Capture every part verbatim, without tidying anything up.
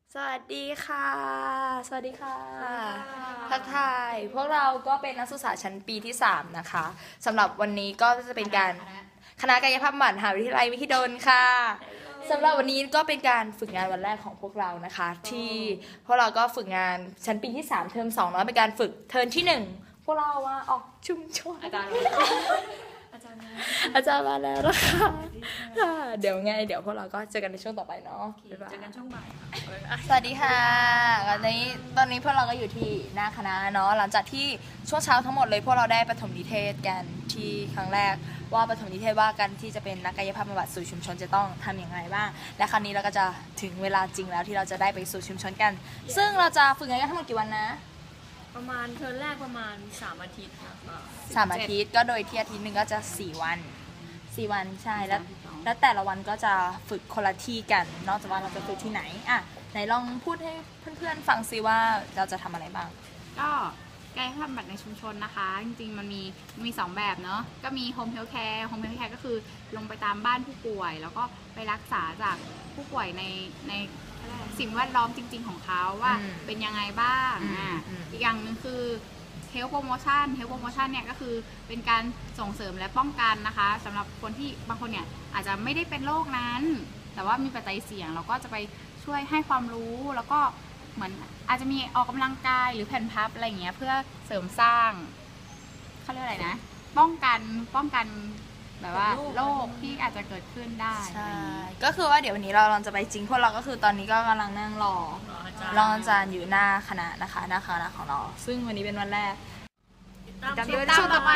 สวัสดีค่ะสวัสดีค่ะทักทายพวกเราก็เป็นนักศึกษาชั้นปีที่สามนะคะสำหรับวันนี้ก็จะเป็นการคณะกายภาพบำบัดมหาวิทยาลัยมหิดลค่ะสำหรับวันนี้ก็เป็นการฝึกงานวันแรกของพวกเรานะคะที่พวกเราก็ฝึกงานชั้นปีที่สามเทอมสองแล้วเป็นการฝึกเทอมที่หนึ่งพวกเราว่าออกชุมชนอาจารย์อาจารย์อาจารย์มาแล้วนะคะเดี๋ยวไงเดี๋ยวพวกเราก็เจอกันในช่วงต่อไปเนาะเจอกันช่วงบ่ายสวัสดีค่ะตอนนี้ตอนนี้พวกเราก็อยู่ที่หน้าคณะเนาะหลังจากที่ช่วงเช้าทั้งหมดเลยพวกเราได้ปฐมนิเทศกันที่ครั้งแรกว่าปฐมนิเทศว่ากันที่จะเป็นนักกายภาพบำบัดสู่ชุมชนจะต้องทำอย่างไรบ้างและครั้งนี้เราก็จะถึงเวลาจริงแล้วที่เราจะได้ไปสู่ชุมชนกัน ซึ่งเราจะฝึกงานกันทั้งหมดกี่วันนะประมาณเทอมแรกประมาณสามอาทิตย์นะคะสามอาทิตย์ก็โดยที่อาทิตย์หนึ่งก็จะสี่วันสี่วันใช่แล้วแล้วแต่ละวันก็จะฝึกคนละที่กันนอกจากว่าเราจะฝึกที่ไหนอ่ะไหนลองพูดให้เพื่อนๆฟังซิว่าเราจะทำอะไรบ้างก็กายภาพบำบัดในชุมชนนะคะจริงๆมันมีมีสองแบบเนาะก็มีโฮมเฮลท์แคร์โฮมเฮลท์แคร์ก็คือลงไปตามบ้านผู้ป่วยแล้วก็ไปรักษาจากผู้ป่วยในในสิ่งแวดล้อมจริงๆของเขาว่าเป็นยังไงบ้างอ่าอีกอย่างหนึ่งคือเฮลท์โปรโมชั่นเฮลท์โปรโมชั่นเนี่ยก็คือเป็นการส่งเสริมและป้องกันนะคะสำหรับคนที่บางคนเนี่ยอาจจะไม่ได้เป็นโรคนั้นแต่ว่ามีปัจจัยเสี่ยงเราก็จะไปช่วยให้ความรู้แล้วก็เหมือนอาจจะมีออกกำลังกายหรือแผ่นพับอะไรเงี้ยเพื่อเสริมสร้างเขาเรียกอะไรนะป้องกันป้องกันแบบว่าโรคที่อาจจะเกิดขึ้นได้ใช่ก็คือว่าเดี๋ยววันนี้เราเราจะไปจริงพวกเราก็คือตอนนี้ก็กำลังนั่งรอรออาจารย์อยู่หน้าคณะนะคะหน้าคณะของเราซึ่งวันนี้เป็นวันแรกตามช่วงต่อไป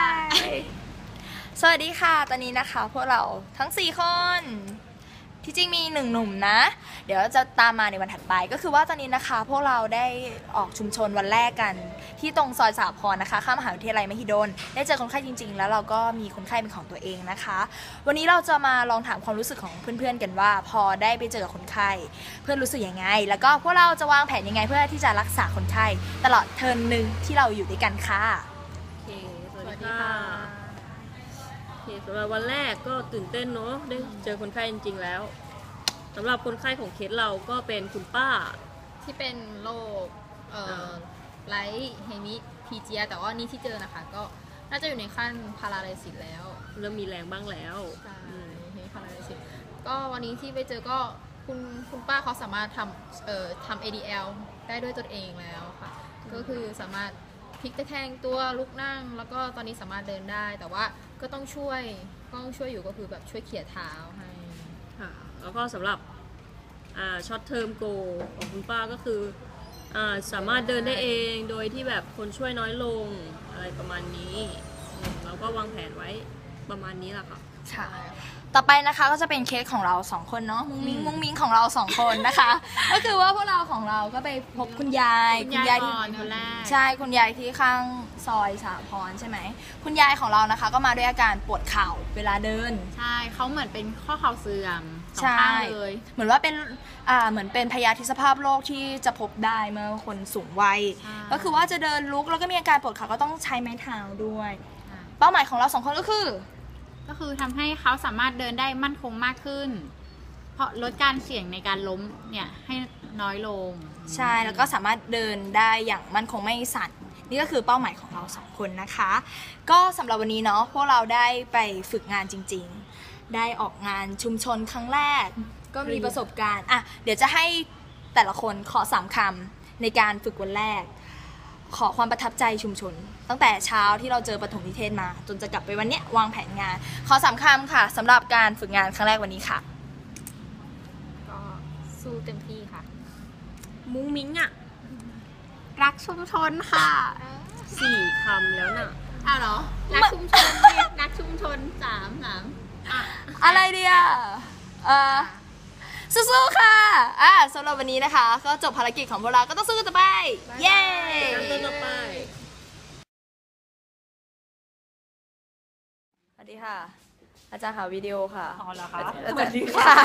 สวัสดีค่ะตอนนี้นะคะพวกเราทั้งสี่คนที่จริงมีหนึ่งหนุ่มนะเดี๋ยวจะตามมาในวันถัดไปก็คือว่าตอนนี้นะคะพวกเราได้ออกชุมชนวันแรกกันที่ตรงซอยสาพรนะคะข้ามมหาวิทยาลัยมหิดลได้เจอคนไข้จริงๆแล้วเราก็มีคนไข้เป็นของตัวเองนะคะวันนี้เราจะมาลองถามความรู้สึกของเพื่อนๆกันว่าพอได้ไปเจอคนไข้เพื่อนรู้สึกยังไงแล้วก็พวกเราจะวางแผนยังไงเพื่อที่จะรักษาคนไข้ตลอดเทอมหนึ่งที่เราอยู่ด้วยกันค่ะโอเคสวัสดีค่ะโอเคสำหรับวันแรกก็ตื่นเต้นเนาะได้เจอคนไข้จริงๆแล้วสำหรับคนไข้ของเคสเราก็เป็นคุณป้าที่เป็นโรคเอ่อไลท์เฮมิพีเจียแต่ว่านี่ที่เจอนะคะก็น่าจะอยู่ในขั้นพาราไลซิสแล้วเริ่มมีแรงบ้างแล้วใช่เฮมิพาราไลซิสก็วันนี้ที่ไปเจอก็คุณคุณป้าเขาสามารถทำเอ่อทำ เอ ดี แอล ได้ด้วยตนเองแล้วค่ะก็คือสามารถพลิกตะแคงตัวลุกนั่งแล้วก็ตอนนี้สามารถเดินได้แต่ว่าก็ต้องช่วยต้องช่วยอยู่ก็คือแบบช่วยเขี่ยเท้าให้ค่ะแล้วก็สำหรับช็อตเทอมโกของคุณป้าก็คืออาสามารถเดินได้เองโดยที่แบบคนช่วยน้อยลงอะไรประมาณนี้เราก็วางแผนไว้ประมาณนี้แหละค่ะใช่ต่อไปนะคะก็จะเป็นเคสของเราสองคนเนาะมุ้งมิ้งมุ้งมิ้งของเราสองคนนะคะก็คือว่าพวกเราของเราก็ไปพบคุณยายคุณยายที่ใช่คุณยายที่ข้างซอยสาพรใช่ไหมคุณยายของเรานะคะก็มาด้วยอาการปวดเข่าเวลาเดินใช่เขาเหมือนเป็นข้อเข่าเสื่อมสองข้างเลยเหมือนว่าเป็นอ่าเหมือนเป็นพยาธิสภาพโรคที่จะพบได้เมื่อคนสูงวัยก็คือว่าจะเดินลุกแล้วก็มีอาการปวดเข่าก็ต้องใช้ไม้เท้าด้วยเป้าหมายของเราสองคนก็คือก็คือทำให้เขาสามารถเดินได้มั่นคงมากขึ้นเพราะลดการเสี่ยงในการล้มเนี่ยให้น้อยลงใช่แล้วก็สามารถเดินได้อย่างมั่นคงไม่สั่นนี่ก็คือเป้าหมายของเราสองคนนะคะก็สำหรับวันนี้เนาะพวกเราได้ไปฝึกงานจริงๆได้ออกงานชุมชนครั้งแรกก็มีประสบการณ์อ่ะเดี๋ยวจะให้แต่ละคนขอสามคำในการฝึกวันแรกขอความประทับใจชุมชนตั้งแต่เช้าที่เราเจอปฐมนิเทศมาจนจะกลับไปวันเนี้ยวางแผนงานขอสามคำค่ะสำหรับการฝึกงานครั้งแรกวันนี้ค่ะก็สู้เต็มที่ค่ะมุ้งมิ้งอ่ะรักชุมชนค่ะสี่คำแล้วน่ะอ้าวเหรอรักชุมชนรักชุมชนสามสามอะไรเดียเออสู้ๆค่ะอ่ะสำหรับวันนี้นะคะก็จบภารกิจของพวกเราก็ต้องสู้ต่อไปเย้ต่อไปสวัสดีค่ะอาจารย์ค่ะวิดีโอค่ะอ๋อเหรอคะสวัสดีค่ะ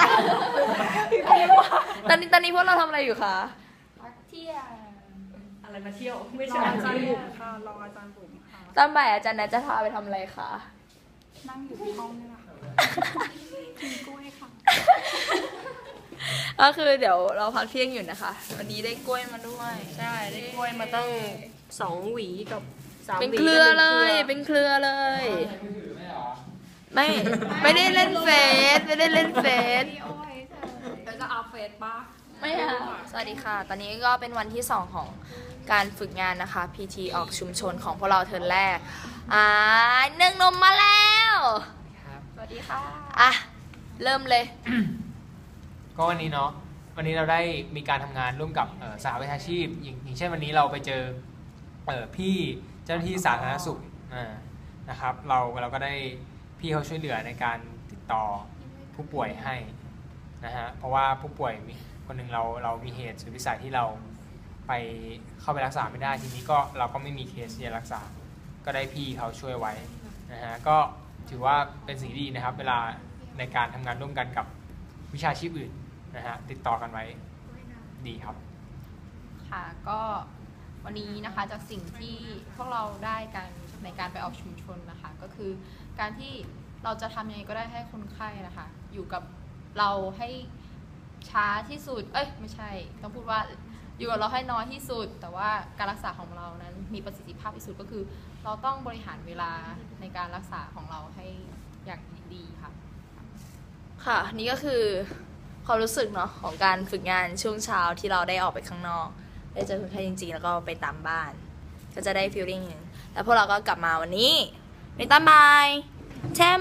ตอนนี้ตอนนี้พวกเราทำอะไรอยู่คะเที่ยวอะไรมาเที่ยวไม่ใช่อาจารย์บุ๋มค่ะรออาจารย์บุ๋มค่ะตอนบ่ายอาจารย์นัทจะพาไปทำอะไรคะนั่งอยู่ที่ห้องนี่แหละกินกล้วยค่ะก็คือเดี๋ยวเราพักเที่ยงอยู่นะคะ วันนี้ได้กล้วยมาด้วยใช่ได้กล้วยมาตั้งสองหวีกับสามหวีเป็นเครือเลย เป็นเครือเลย ไม่ ไม่ได้เล่นเฟซไม่ได้เล่นเฟซแล้วจะอัพเฟซปะไม่ค่ะสวัสดีค่ะ ตอนนี้ก็เป็นวันที่สองของการฝึกงานนะคะ พี ที ออกชุมชนของพวกเราเทิร์นแรก อ่าหนึ่งนมมาแล้วสวัสดีค่ะ อ่ะ เริ่มเลยก็วันนี้เนาะวันนี้เราได้มีการทำงานร่วมกับเอ่อสหวิชาชีพอย่างอย่างเช่นวันนี้เราไปเจอเอ่อพี่เจ้าหน้าที่สาธารณสุขอ่านะครับเราเราก็ได้พี่เขาช่วยเหลือในการติดต่อผู้ป่วยให้นะฮะเพราะว่าผู้ป่วยมีคนหนึ่งเราเรามีเหตุสุดวิสัยที่เราไปเข้าไปรักษาไม่ได้ทีนี้ก็เราก็ไม่มีเคสที่จะรักษาก็ได้พี่เขาช่วยไว้นะฮะก็ถือว่าเป็นสิ่งดีนะครับเวลาในการทำงานร่วมกันกับวิชาชีพอื่นนะฮะติดต่อกันไว้ดีครับค่ะก็วันนี้นะคะจากสิ่งที่พวกเราได้กันในการไปออกชุมชนนะคะ ก็คือการที่เราจะทำยังไงก็ได้ให้คนไข้นะคะ อยู่กับเราให้ช้าที่สุดเอ้ยไม่ใช่ต้องพูดว่าอยู่กับเราให้น้อยที่สุด แต่ว่าการรักษาของเรานั้นมีประสิทธิภาพที่สุดก็คือ เราต้องบริหารเวลาในการรักษาของเราให้อย่างดีค่ะค่ะนี่ก็คือความรู้สึกเนาะของการฝึกงานช่วงเช้าที่เราได้ออกไปข้างนอกได้เจอคนไข้จริงๆแล้วก็ไปตามบ้าน ก็จะได้ฟีลลิ่งหนึ่งแล้วพวกเราก็กลับมาวันนี้ในตอนบ่ายแชม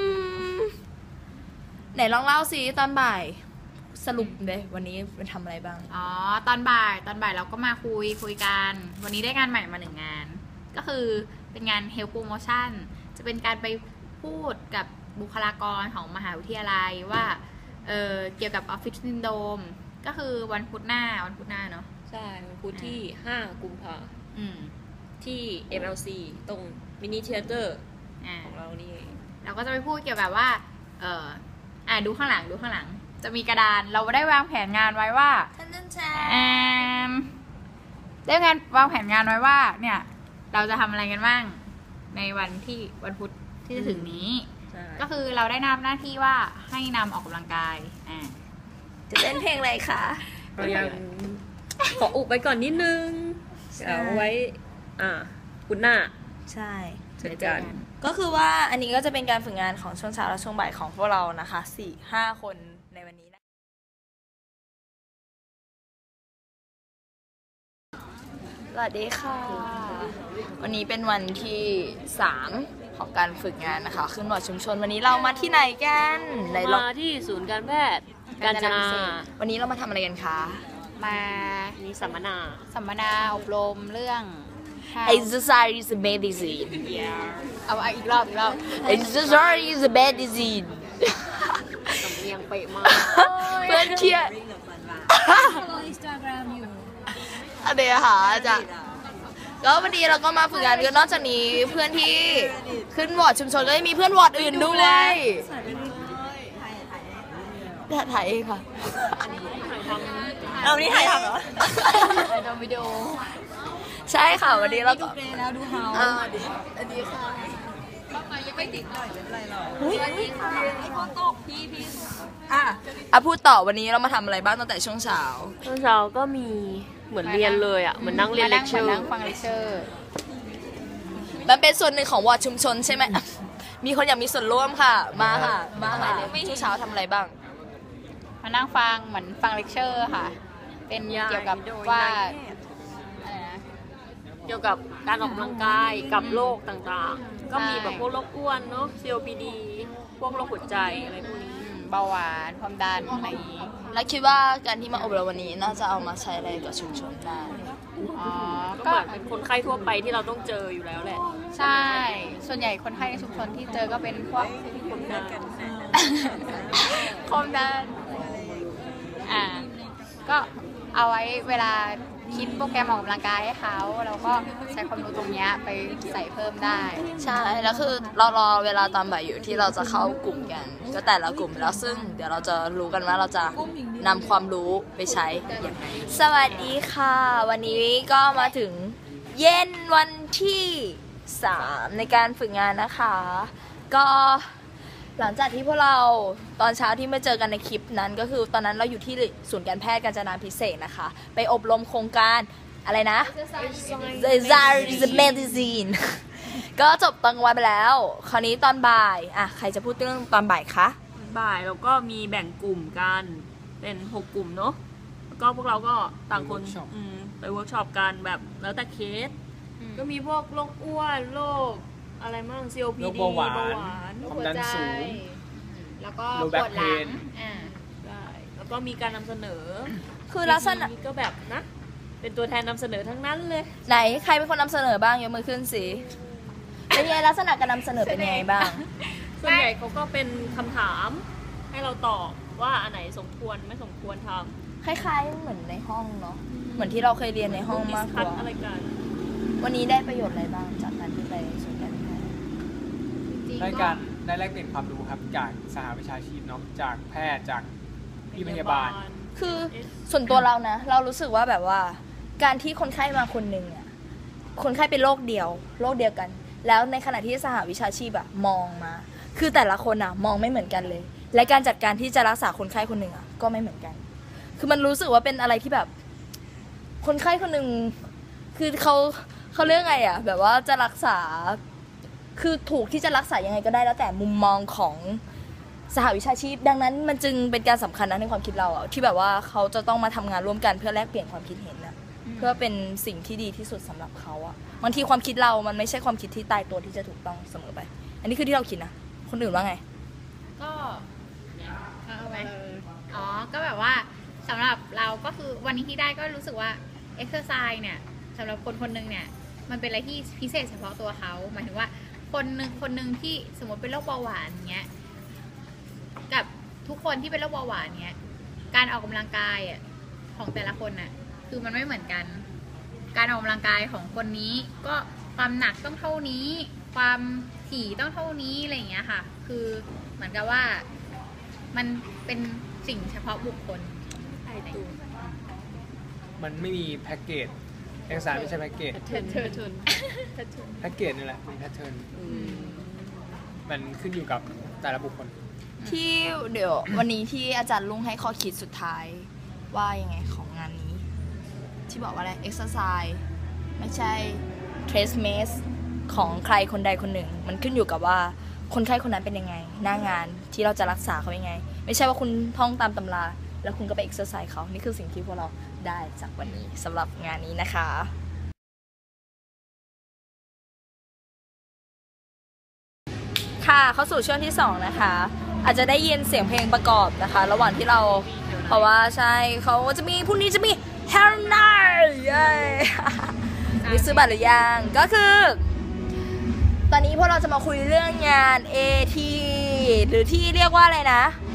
ไหนลองเล่าสิตอนบ่ายสรุปเลยวันนี้ไปทำอะไรบ้างอ๋อตอนบ่ายตอนบ่ายเราก็มาคุยคุยกันวันนี้ได้งานใหม่มาหนึ่งงาน ก็คือเป็นงาน Health Promotion จะเป็นการไปพูดกับบุคลากรของมหาวิทยาลัยว่าเอ่อเกี่ยวกับ Office Syndrome ก็คือวันพุธหน้าวันพุธหน้าเนาะใช่วันพุธที่ห้ากุมภาอืมที่ เอ็ม แอล ซี ตรงมินิเทเตอร์อ่าของเรานี่เองเราก็จะไปพูดเกี่ยวกับว่าเอ่ออ่าดูข้างหลังดูข้างหลัง จะมีกระดานเราได้วางแผนงานไว้ว่าอ่าได้งานวางแผนงานไว้ว่าเนี่ยเราจะทำอะไรกันบ้างในวันที่วันพุธที่จะถึงนี้ใช่ก็คือเราได้นำหน้าที่ว่าให้นำออกกำลังกายอ่าจะเล่นเพลงอะไรคะเรายังขออุบไว้ก่อนนิดนึงเอาไว้ อ่าคุณหน้าใช่เจอกันก็คือว่าอันนี้ก็จะเป็นการฝึกงานของช่วงเช้าและช่วงบ่ายของพวกเรานะคะสี่ห้าคนในวันนี้นะสวัสดีค่ะ วันนี้เป็นวันที่สามของการฝึกงานนะคะ ขึ้นบอร์ดชุมชนวันนี้เรามาที่ไหนกันไหนลองมาที่ศูนย์การแพทย์กาญจนาวันนี้เรามาทำอะไรกันคะมามีสัมมนาสัมมนาอบรมเรื่อง Exercise is a medicine เอาเอาอีกรอบอีกรอบ Exercise is a medicine สำเนียงเป๊ะมากเพื่อนเครียดอันเดียวค่ะจะก็วันนี้เราก็มาฝึกงานกันนอกจากนี้เพื่อนที่ขึ้นวอร์ดชุมชนก็จะมีเพื่อนวอร์ดอื่นด้วยถ่ายเองค่ะเอานี่ถ่ายทำเหรอไปดูวิดีโอใช่ค่ะวันนี้เราก็แล้วดูเฮาอ่าอันนี้ค่ะยังไม่ติดหน่อยไม่เป็นไรหรอกอ่ะอ่ะพูดต่อวันนี้เรามาทำอะไรบ้างตั้งแต่ช่วงเช้าช่วงเช้าก็มีเหมือนเรียนเลยอ่ะ เหมือนนั่งเรียนเลคเชอร์นั่งฟังเลคเชอร์มันเป็นส่วนหนึ่งของวอร์ดชุมชนใช่ไหม มีคนอยากมีส่วนร่วมค่ะ มาค่ะ มาค่ะช่วงเช้าทำอะไรบ้างมานั่งฟังเหมือนฟังเลคเชอร์ค่ะ เป็นเกี่ยวกับว่าอะไรนะเกี่ยวกับการออกกำลังกายกับโรคต่างๆ ก็มีแบบพวกโรคอ้วนเนาะ ซี โอ พี ดี พวกโรคหัวใจอะไรพวกนี้อืมเบาหวานความดันอะไรอย่างนี้แล้วคิดว่าการที่มาอบรมวันนี้น่าจะเอามาใช้อะไรกับชุมชนได้อ๋อก็ก็เหมือนเป็นคนไข้ทั่วไปที่เราต้องเจออยู่แล้วแหละใช่ ส่วนใหญ่คนไข้ในชุมชนที่เจอก็เป็นพวกคนดันความดันอ่า ก็เอาไว้เวลาคิดโปรแกรมออกกำลังกายให้เขาเราก็ใช้ความรู้ตรงเนี้ยไปใส่เพิ่มได้ใช่ แล้วคือเรารอเวลาตอนบ่ายอยู่ที่เราจะเข้ากลุ่มกัน ก็แต่ละกลุ่มแล้วซึ่งเดี๋ยวเราจะรู้กันว่าเราจะนำความรู้ไปใช้อย่างไรสวัสดีค่ะ วันนี้ก็มาถึงเย็นวันที่สามในการฝึกงานนะคะ ก็หลังจากที่พวกเราตอนเช้าที่มาเจอกันในคลิปนั้นก็คือตอนนั้นเราอยู่ที่ศูนย์การแพทย์กาญจนาภิเษกนะคะ ไปอบรมโครงการอะไรนะ The Zara Medicine ก็จบตอนกลางวันไปแล้ว คราวนี้ตอนบ่ายอ่ะใครจะพูดเรื่องตอนบ่ายคะบ่ายเราก็มีแบ่งกลุ่มกันเป็นหกกลุ่มเนาะแล้วก็พวกเราก็ต่างคนไปเวิร์กช็อปอืมไปเวิร์กช็อปกันแบบแล้วแต่เคส ก็มีพวกโรคอ้วนโรคอะไรมั่ง ซี โอ พีโรคดีเบาหวานลูกความหัวดันใจสูงแล้วก็ low ป back วดหลัง pain อ่าได้แล้วก็มีการนำเสนอคือลักษณะทีก็แบบนะ เป็นตัวแทนนำเสนอทั้งนั้นเลยไหนใครเป็นคนนำเสนอบ้างยกมือขึ้นสิเป็นยังไงลักษณะการนำเสนอเป็นยังไงบ้างส่วนใหญ่เขาก็เป็นคำถามให้เราตอบว่าอันไหนสมควรไม่สมควรทำคล้ายๆเหมือนในห้องเนาะเหมือนที่เราเคยเรียนในห้องมากกคัว่าอะไรกันวันนี้ได้ประโยชน์อะไรบ้างจากการที่ไปศูนย์การแพทย์จริงๆได้ก็การได้แลกเปลี่ยนความรู้ครับจากสหวิชาชีพเนาะจากแพทย์จากพี่พยาบาลคือส่วนตัวเรานะ เรารู้สึกว่าแบบว่า การที่คนไข้มาคนหนึ่งอ่ะคนไข้เป็นโรคเดียวโรคเดียวกัน แล้วในขณะที่สหวิชาชีพอะมองมา คือแต่ละคนอะมองไม่เหมือนกันเลย และการจัดการที่จะรักษาคนไข้คนหนึ่งอะก็ไม่เหมือนกัน คือมันรู้สึกว่าเป็นอะไรที่แบบ คนไข้คนหนึ่งคือเขาเขาเรียกไงอะแบบว่าจะรักษา คือถูกที่จะรักษายังไงก็ได้แล้วแต่มุมมองของสหวิชาชีพ ดังนั้นมันจึงเป็นการสำคัญนะในความคิดเราอะที่แบบว่าเขาจะต้องมาทำงานร่วมกันเพื่อแลกเปลี่ยนความคิดเห็นอะเพื่อเป็นสิ่งที่ดีที่สุดสำหรับเขาอะบางทีความคิดเรามันไม่ใช่ความคิดที่ตายตัวที่จะถูกต้องเสมอไป อันนี้คือที่เราคิดนะคนอื่นว่าไงก็เอาไหมอ๋อ ก็แบบว่าสำหรับเราก็คือวันนี้ที่ได้ก็รู้สึกว่าเอ็กซ์เซอร์ไซส์เนี่ยสำหรับคนคนหนึ่งเนี่ยมันเป็นอะไรที่พิเศษเฉพาะตัวเขาหมายถึงว่าคนหนึ่งคนหนึ่งที่สมมติเป็นโรคเบาหวานเงี้ยกับทุกคนที่เป็นโรคเบาหวานเงี้ยการออกกำลังกายอ่ะของแต่ละคนน่ะคือมันไม่เหมือนกัน การออกกำลังกายของคนนี้ก็ความหนักต้องเท่านี้ ความถี่ต้องเท่านี้อะไรอย่างเงี้ยค่ะคือเหมือนกับว่ามันเป็นสิ่งเฉพาะบุคคลมันไม่มีแพ็กเกจเอกสารไม่ใช่แพ็กเกจเทิร์นเทิร์นเทิร์นแพ็กเกจนี่แหละเป็นแพทเทิร์นมันขึ้นอยู่กับแต่ละบุคคลที่เดี๋ยววันนี้ที่อาจารย์ลุงให้ข้อคิดสุดท้ายว่ายังไงของงานนี้ ที่บอกว่าอะไร exercise ไม่ใช่ trace maze ของใครคนใดคนหนึ่ง มันขึ้นอยู่กับว่าคนไข้คนนั้นเป็นยังไง หน้างานที่เราจะรักษาเขายังไง ไม่ใช่ว่าคุณท่องตามตำราแล้วคุณก็ไป exercise เขานี่คือสิ่งที่พวกเราได้จากวันนี้สำหรับงานนี้นะคะ ค่ะเข้าสู่ช่วงที่สองนะคะ อาจจะได้ยินเสียงเพลงประกอบนะคะ ระหว่างที่เราเพราะว่าใช่เขาจะมีพรุ่งนี้จะมี h a r n a r เย้มีซื้อบัตรหรือยังก็คือ ตอนนี้พวกเราจะมาคุยเรื่องงาน เอ ที หรือที่เรียกว่าอะไรนะ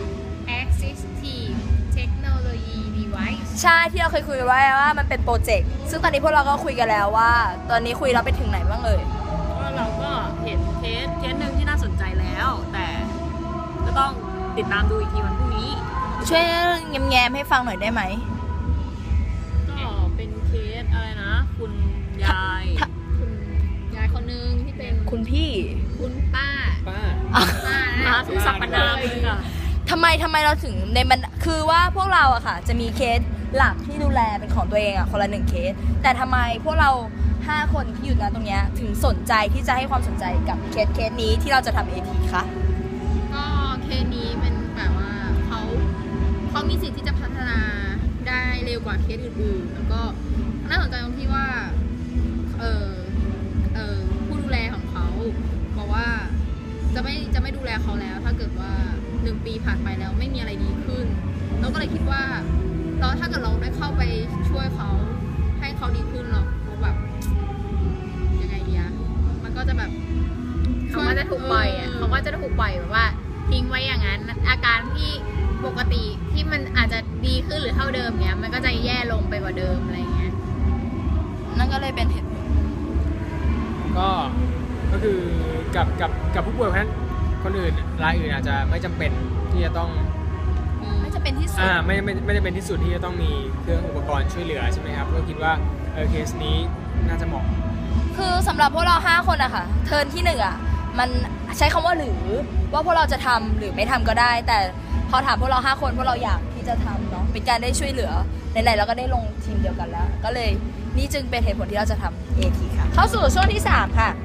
Assistive Technology Device ใช่ที่เราเคยคุยไว้ว่ามันเป็นโปรเจกต์ซึ่งตอนนี้พวกเราก็คุยกันแล้วว่า ตอนนี้คุยเราไปถึงไหนบ้างเอ่ยก็เราก็เห็นเคสเคสหนึ่งที่น่าสนใจแล้ว แต่ก็ต้องติดตามดูอีกทีวันพรุ่งนี้ช่วยแง้มๆให้ฟังหน่อยได้ไหมก็เป็นเคสอะไรนะ คุณยายถ้าคุณยายคนนึงที่เป็นคุณพี่คุณป้าป้าป้ามานะทุกสรรพนามเลยค่ะทำไมทำไมเราถึงในมันคือว่าพวกเราอะค่ะ จะมีเคสหลักที่ดูแลเป็นของตัวเองอะคนละหนึ่งเคส แต่ทำไมพวกเราห้าคนที่อยู่ณตรงเนี้ยถึงสนใจที่จะให้ความสนใจกับเคสเคสนี้ที่เราจะทำ เอ ที คะก็เคสนี้เป็นแบบว่าเขาเขามีสิทธิ์ที่จะพัฒนาได้เร็วกว่าเคสอื่นๆ แล้วก็น่าสนใจตรงที่ว่าเออเออผู้ดูแลของเขาบอกว่าจะไม่จะไม่ดูแลเขาแล้ว ถ้าเกิดว่าหนึ่งปีผ่านไปแล้วไม่มีอะไรดีขึ้นเราก็เลยคิดว่าเราถ้าเกิดเราได้เข้าไปช่วยเขาให้เขาดีขึ้นหรอกเขาแบบยังไงดีอะมันก็จะแบบเขาก็จะถูกปล่อยอ่ะเขาก็จะถูกปล่อยแบบว่าทิ้งไว้อย่างนั้นอาการที่ปกติที่มันอาจจะดีขึ้นหรือเท่าเดิมเนี้ยมันก็จะแย่ลงไปกว่าเดิมอะไรเงี้ยนั่นก็เลยเป็นเหตุผลก็ก็คือกับกับกับผู้ป่วยเพราะฉะนั้นคนอื่นรายอื่นอาจจะไม่จำเป็นที่จะต้องไม่จะเป็นที่สุดอ่าไม่ไม่ไม่ได้เป็นที่สุดที่จะต้องมีเครื่องอุปกรณ์ช่วยเหลือใช่ไหมครับก็คิดว่าเออเคสนี้น่าจะเหมาะคือสำหรับพวกเราห้าคนอะค่ะ เทิร์นที่หนึ่งอะมันใช้คำว่าหรือว่าพวกเราจะทำหรือไม่ทำก็ได้ แต่พอถามพวกเราห้าคนพวกเราอยากที่จะทำเนาะเป็นการได้ช่วยเหลือไหนๆเราก็ได้ลงทีมเดียวกันแล้ว ก็เลยนี่จึงเป็นเหตุผลที่เราจะทำ เอ ที ค่ะเข้าสู่ช่วงที่สามค่ะ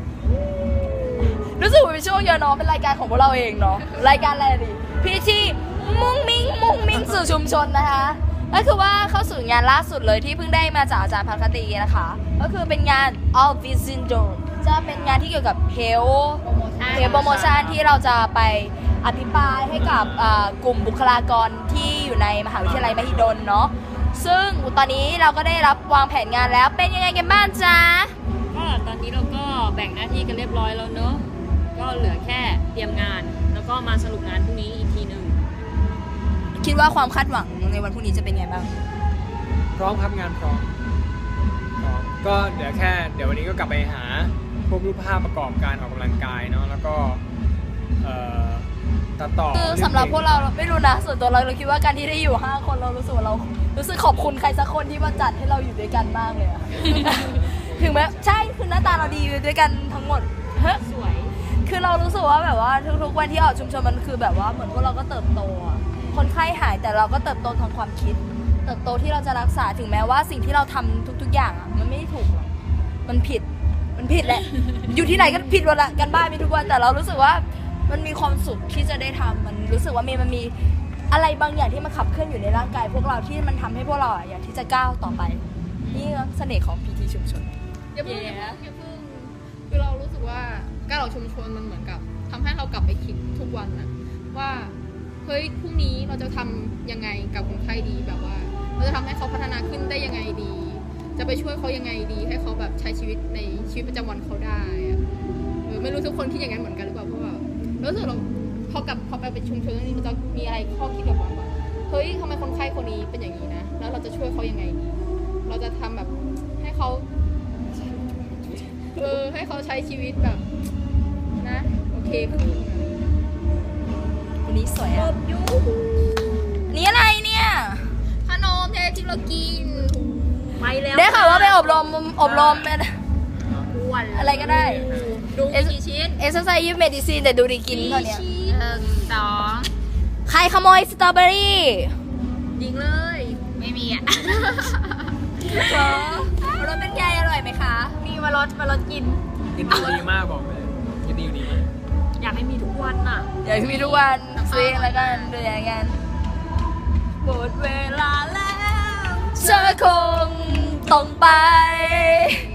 รู้สึกว่าเป็นช่วงเยอะเนาะเป็นรายการของพวกเราเองเนาะรายการอะไรดีพีทีมุ่งมิ่งมุ่งมิ่งสู่ชุมชนนะคะก็คือว่าเข้าสู่งานล่าสุดเลยที่เพิ่งได้มาจากอาจารย์พัคตีนะคะก็คือเป็นงาน All Vision Dome จะเป็นงานที่เกี่ยวกับ Health เฮลโปรโมชั่นที่เราจะไปอภิปรายให้กับกลุ่มบุคลากรที่อยู่ในมหาวิทยาลัยมหิดลเนาะซึ่งตอนนี้เราก็ได้รับวางแผนงานแล้วเป็นยังไงกันบ้างจ๊ะก็ตอนนี้เราก็แบ่งหน้าที่กันเรียบร้อยแล้วเนอะก็เหลือแค่เตรียมงานแล้วก็มาสรุปงานพรุ่งนี้อีกทีหนึ่งคิดว่าความคาดหวังในวันพรุ่งนี้จะเป็นไงบ้างพร้อมครับงานพร้อมพร้อมก็เดี๋ยวแค่เดี๋ยววันนี้ก็กลับไปหาพวกรูปภาพประกอบการออกกำลังกายเนาะแล้วก็เอ่อตัดต่อคือสำหรับพวกเราไม่รู้นะส่วนตัวเราเราคิดว่าการที่ได้อยู่ห้าคนเรารู้สึกว่าเรารู้สึกขอบคุณใครสักคนที่มาจัดให้เราอยู่ด้วยกันมากเลยอะ ถึงแม้ใช่คือหน้าตาเราดีอยู่ด้วยกันทั้งหมดสวยคือเรารู้สึกว่าแบบว่าทุกๆวันที่ออกชุมชนมันคือแบบว่าเหมือนพวกเราก็เติบโตอะคนไข้หายแต่เราก็เติบโตทางความคิดเติบโตที่เราจะรักษาถึงแม้ว่าสิ่งที่เราทำทุกๆอย่างอะมันไม่ถูกหรอกมันผิดมันผิดแหละ อยู่ที่ไหนก็ผิดหมดละกันบ้านมีทุกวันแต่เรารู้สึกว่ามันมีความสุขที่จะได้ทำมันรู้สึกว่ามีมันมีอะไรบางอย่างที่มันขับเคลื่อนอยู่ในร่างกายพวกเราที่มันทำให้พวกเราอยากที่จะก้าวต่อไปนี่เสน่ห์ของ พี ที ชุมชนอย่าเพิ่งอย่าเพิ่งอย่าเพิ่งคือเรารู้สึกว่าการออกชุมชนมันเหมือนกับทำให้เรากลับไปคิดทุกวันนะว่าเฮ้ยพรุ่งนี้เราจะทำยังไงกับคนไข้ดีแบบว่าเราจะทำให้เขาพัฒนาขึ้นได้ยังไงดีจะไปช่วยเขายังไงดีให้เขาแบบใช้ชีวิตในชีวิตประจำวันเขาได้อะเออไม่รู้ทุกคนคิดอย่างนั้นเหมือนกันหรือเปล่าเพราะว่ารู้สึกเราพอกลับพอไปเป็นชุมชนนี้มันจะมีอะไรข้อคิดแบบว่าเฮ้ยทำไมคนไข้คนนี้เป็นอย่างนี้นะแล้วเราจะช่วยเขายังไงดีเราจะทำแบบให้เขาเออให้เขาใช้ชีวิตแบบนะโอเคขึ้นวันนี้สวยอ่ะนี่อะไรเนี่ยขนมที่เรากินไปแล้วได้ข่าวว่าไปอบรมอบรมเป็นอะไรก็ได้ดูกี่ชิ้นเอสไซยิปเมดิซีนแต่ดูดีกินเท่านี้หนึ่งสองใครขโมยสตรอเบอรี่ยิงเลยไม่มีอ่ะเหรอรสเป็นไงอร่อยไหมคะมีมารสมารสกินกินดีมากบอกเลยกินดีดีมากอยากให้มีทุกวันน่ะอยากให้มีทุกวันซื้อแล้วกันดูอย่างงั้นหมดเวลาแล้วเธอคงต้องไป